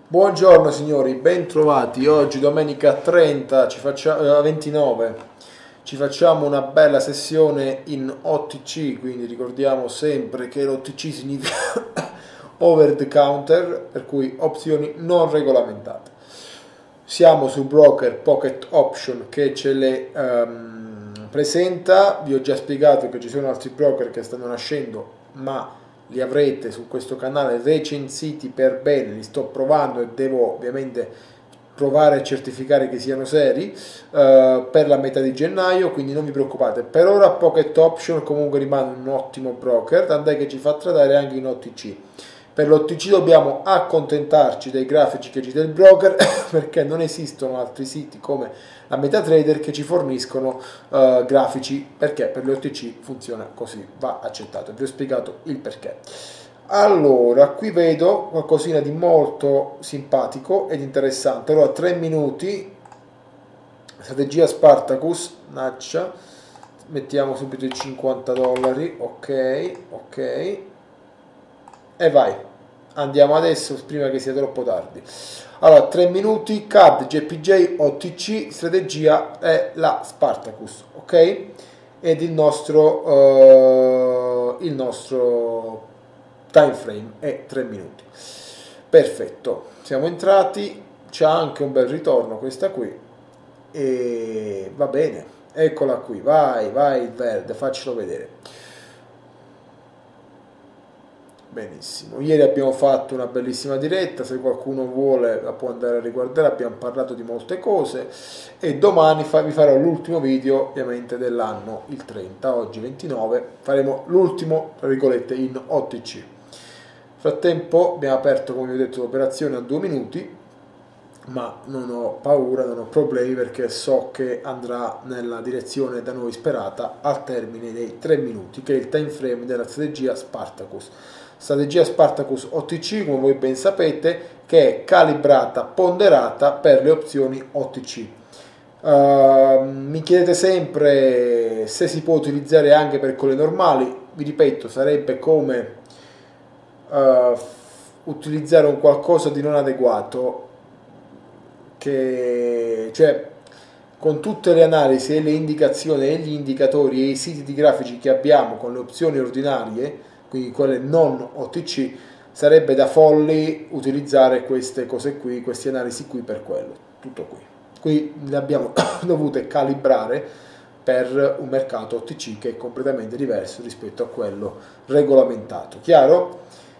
Buongiorno signori, ben trovati. Oggi domenica 30, 29, ci facciamo una bella sessione in OTC, quindi ricordiamo sempre che l'OTC significa over the counter, per cui opzioni non regolamentate. Siamo su broker Pocket Option che ce le presenta. Vi ho già spiegato che ci sono altri broker che stanno nascendo, ma li avrete su questo canale recensiti per bene, li sto provando e devo ovviamente provare a certificare che siano seri per la metà di gennaio, quindi non vi preoccupate. Per ora Pocket Option comunque rimane un ottimo broker, tant'è che ci fa tradare anche in OTC. Per l'OTC dobbiamo accontentarci dei grafici che ci dà il broker perché non esistono altri siti come la MetaTrader che ci forniscono grafici, perché per l'OTC funziona così, va accettato. Vi ho spiegato il perché. Allora, qui vedo qualcosina di molto simpatico ed interessante. Allora, 3 minuti, strategia Spartacus, naccia, mettiamo subito i $50, ok, e vai, andiamo adesso prima che sia troppo tardi. Allora, 3 minuti, CAD, JPJ, OTC, strategia è la Spartacus, ok? Ed il nostro time frame è 3 minuti. Perfetto, siamo entrati, c'è anche un bel ritorno questa qui e va bene, eccola qui, vai il verde, faccelo vedere. Benissimo, ieri abbiamo fatto una bellissima diretta, se qualcuno vuole la può andare a riguardare, abbiamo parlato di molte cose e domani vi farò l'ultimo video ovviamente dell'anno, il 30, oggi 29, faremo l'ultimo, tra virgolette, in OTC. Frattempo abbiamo aperto, come vi ho detto, l'operazione a 2 minuti, ma non ho paura, non ho problemi perché so che andrà nella direzione da noi sperata al termine dei 3 minuti, che è il time frame della strategia Spartacus. Strategia Spartacus OTC, come voi ben sapete, che è calibrata, ponderata per le opzioni OTC. Mi chiedete sempre se si può utilizzare anche per quelle normali. Vi ripeto, sarebbe come utilizzare un qualcosa di non adeguato, cioè con tutte le analisi e le indicazioni e gli indicatori e i siti di grafici che abbiamo con le opzioni ordinarie, quindi quelle non OTC, sarebbe da folli utilizzare queste cose qui, queste analisi qui per quello, tutto qui. Qui le abbiamo dovute calibrare per un mercato OTC che è completamente diverso rispetto a quello regolamentato. Chiaro?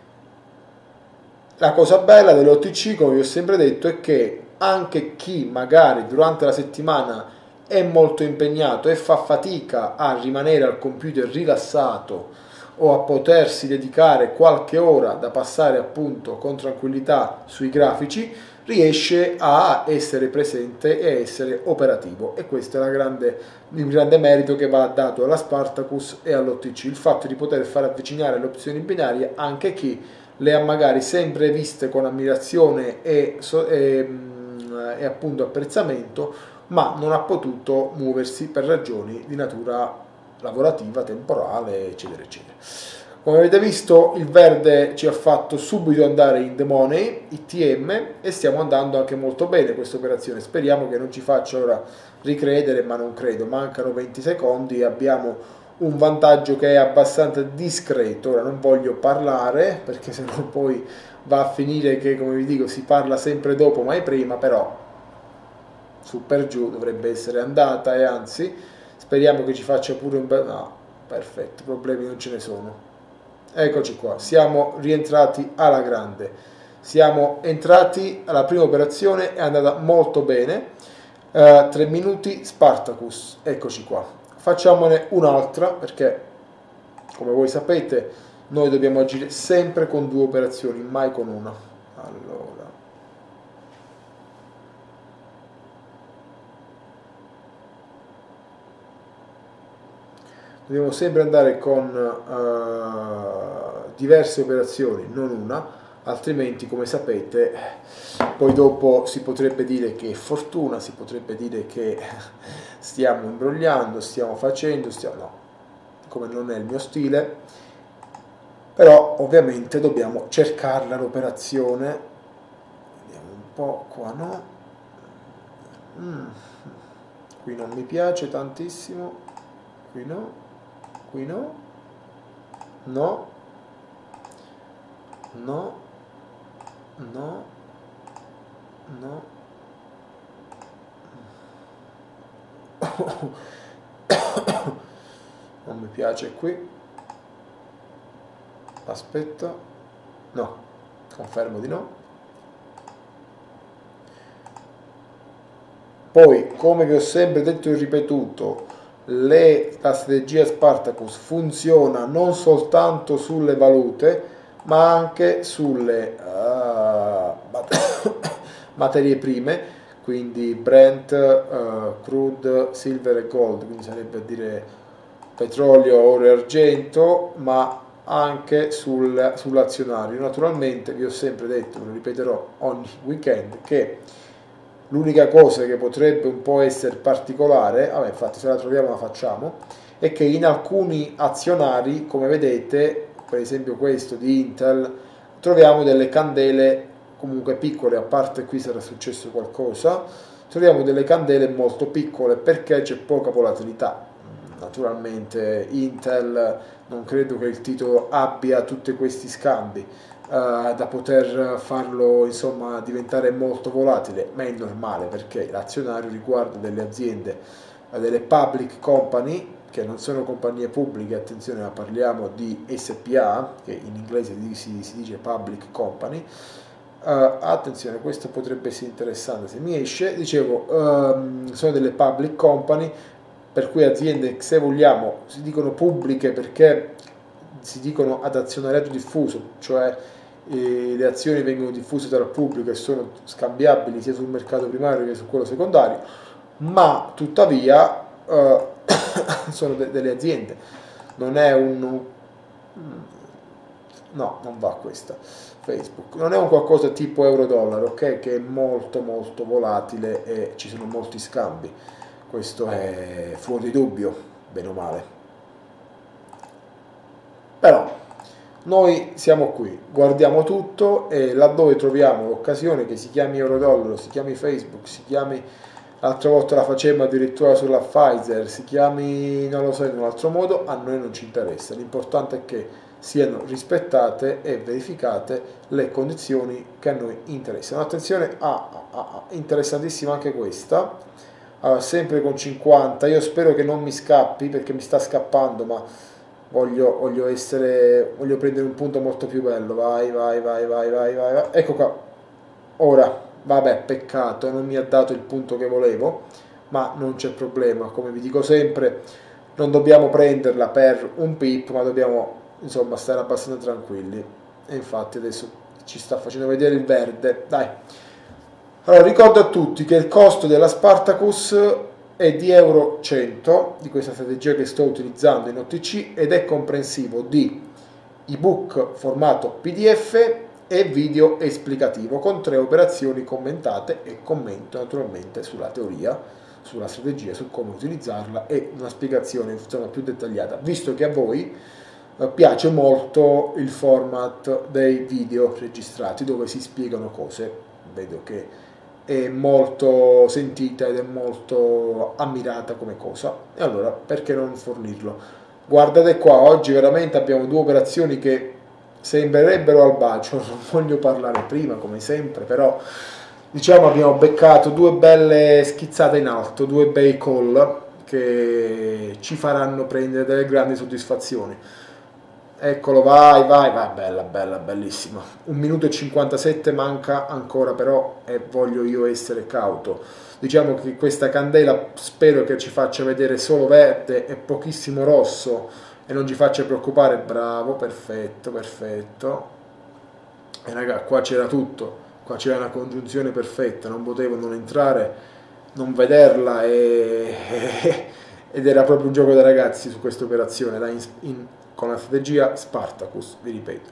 La cosa bella dell'OTC, come vi ho sempre detto, è che anche chi magari durante la settimana è molto impegnato e fa fatica a rimanere al computer rilassato o a potersi dedicare qualche ora da passare appunto con tranquillità sui grafici, riesce a essere presente e a essere operativo, e questo è il grande merito che va dato alla Spartacus e all'OTC, il fatto di poter far avvicinare le opzioni binarie anche chi le ha magari sempre viste con ammirazione e appunto apprezzamento, ma non ha potuto muoversi per ragioni di natura lavorativa, temporale, eccetera eccetera. Come avete visto, il verde ci ha fatto subito andare in the money, ITM, e stiamo andando anche molto bene questa operazione. Speriamo che non ci faccia ora ricredere, ma non credo, mancano 20 secondi e abbiamo un vantaggio che è abbastanza discreto. Ora non voglio parlare perché sennò poi va a finire che, come vi dico, si parla sempre dopo mai prima, però su per giù dovrebbe essere andata, e anzi speriamo che ci faccia pure un bel... no, perfetto, problemi non ce ne sono. Eccoci qua, siamo rientrati alla grande, siamo entrati alla prima operazione, è andata molto bene. 3 minuti Spartacus, eccoci qua. Facciamone un'altra perché, come voi sapete, noi dobbiamo agire sempre con 2 operazioni, mai con una. Allora, dobbiamo sempre andare con diverse operazioni, non una, altrimenti, come sapete, poi dopo si potrebbe dire che è fortuna, si potrebbe dire che stiamo imbrogliando, stiamo facendo, no, come non è il mio stile, però ovviamente dobbiamo cercarla l'operazione vediamo un po', qua no, qui non mi piace tantissimo, qui no, qui no, no, no, no, no. Non mi piace qui, aspetta, no, confermo di no. Poi, come vi ho sempre detto e ripetuto, la strategia Spartacus funziona non soltanto sulle valute, ma anche sulle materie prime, quindi Brent, crude, silver e gold, quindi sarebbe a dire petrolio, oro e argento, ma anche sull'azionario. Naturalmente vi ho sempre detto, lo ripeterò ogni weekend, che l'unica cosa che potrebbe un po' essere particolare, vabbè, infatti se la troviamo la facciamo, è che in alcuni azionari, come vedete, per esempio questo di Intel, troviamo delle candele comunque piccole, a parte qui sarà successo qualcosa, troviamo delle candele molto piccole perché c'è poca volatilità. Naturalmente Intel non credo che il titolo abbia tutti questi scambi da poter farlo insomma diventare molto volatile, ma è normale perché l'azionario riguarda delle aziende, delle public company che non sono compagnie pubbliche, attenzione, ma parliamo di SPA, che in inglese si dice public company. Attenzione, questo potrebbe essere interessante se mi esce, dicevo, sono delle public company, per cui aziende, se vogliamo, si dicono pubbliche perché si dicono ad azionariato diffuso, cioè le azioni vengono diffuse dal pubblico e sono scambiabili sia sul mercato primario che su quello secondario, ma tuttavia sono delle aziende, non è un... no, non va questa. Facebook non è un qualcosa tipo euro-dollaro, ok, che è molto molto volatile e ci sono molti scambi, questo è fuori dubbio, bene o male. Però noi siamo qui, guardiamo tutto e laddove troviamo l'occasione, che si chiami euro-dollaro, si chiami Facebook, si chiami, l'altra volta la facemmo addirittura sulla Pfizer, si chiami, non lo so, in un altro modo, a noi non ci interessa, l'importante è che siano rispettate e verificate le condizioni che a noi interessano. Attenzione, interessantissima anche questa, sempre con 50, io spero che non mi scappi perché mi sta scappando, ma voglio prendere un punto molto più bello, vai, ecco qua, ora, vabbè, peccato, non mi ha dato il punto che volevo, ma non c'è problema, come vi dico sempre, non dobbiamo prenderla per un pip, ma dobbiamo insomma stare abbastanza tranquilli, e infatti adesso ci sta facendo vedere il verde, dai. Allora ricordo a tutti che il costo della Spartacus è di euro 100 di questa strategia che sto utilizzando in OTC ed è comprensivo di ebook formato PDF e video esplicativo con 3 operazioni commentate e commento naturalmente sulla teoria, sulla strategia, su come utilizzarla e una spiegazione insomma più dettagliata, visto che a voi piace molto il format dei video registrati dove si spiegano cose, vedo che è molto sentita ed è molto ammirata come cosa, e allora perché non fornirlo? Guardate qua, oggi veramente abbiamo 2 operazioni che sembrerebbero al bacio, non voglio parlare prima come sempre, però diciamo abbiamo beccato 2 belle schizzate in alto, 2 bei call che ci faranno prendere delle grandi soddisfazioni. Eccolo, vai, bella, bellissima. 1 minuto e 57 manca ancora, però voglio io essere cauto. Diciamo che questa candela spero che ci faccia vedere solo verde e pochissimo rosso e non ci faccia preoccupare. Bravo, perfetto. E raga, qua c'era tutto, qua c'era una congiunzione perfetta, non potevo non entrare, non vederla ed era proprio un gioco da ragazzi su questa operazione, con la strategia Spartacus, vi ripeto.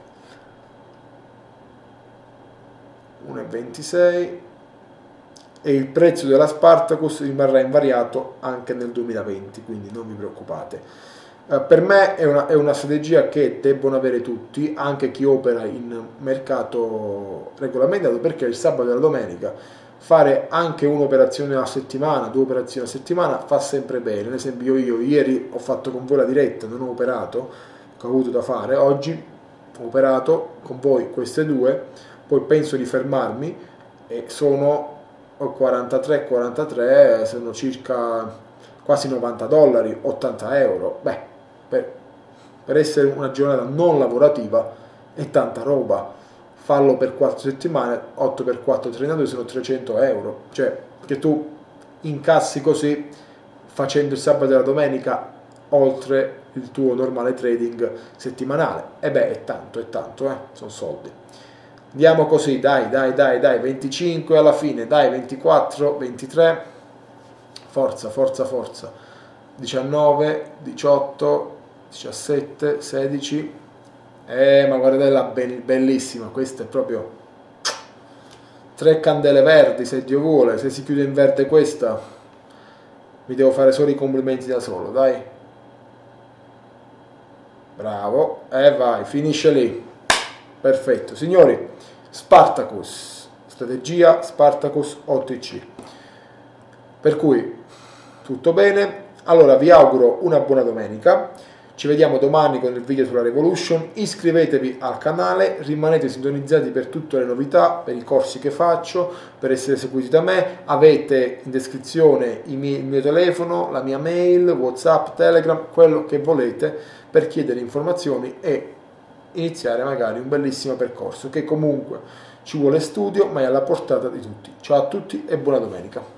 1,26 e il prezzo della Spartacus rimarrà invariato anche nel 2020, quindi non vi preoccupate. Per me è una strategia che debbono avere tutti, anche chi opera in mercato regolamentato, perché il sabato e la domenica fare anche un'operazione a settimana, due operazioni a settimana fa sempre bene. Ad esempio io ieri ho fatto con voi la diretta, non ho operato, che ho avuto da fare, oggi ho operato con voi queste due, poi penso di fermarmi e sono 43, sono circa quasi $90, 80 euro. Beh, per, per essere una giornata non lavorativa è tanta roba. Fallo per 4 settimane, 8 per 4, 32 sono 300 euro. Cioè, che tu incassi così facendo il sabato e la domenica oltre il tuo normale trading settimanale. E beh, è tanto, sono soldi. Andiamo così, dai, 25 alla fine, dai, 24, 23, forza, 19, 18, 17, 16, ma guardate, bellissima, questa è proprio 3 candele verdi, se Dio vuole, se si chiude in verde questa, mi devo fare solo i complimenti da solo, dai. Bravo, e vai, finisce lì. Perfetto, signori, Spartacus, strategia Spartacus OTC. Per cui, tutto bene, allora vi auguro una buona domenica, ci vediamo domani con il video sulla Revolution, iscrivetevi al canale, rimanete sintonizzati per tutte le novità, per i corsi che faccio, per essere seguiti da me, avete in descrizione il mio telefono, la mia mail, WhatsApp, Telegram, quello che volete per chiedere informazioni e iniziare magari un bellissimo percorso che comunque ci vuole studio ma è alla portata di tutti. Ciao a tutti e buona domenica.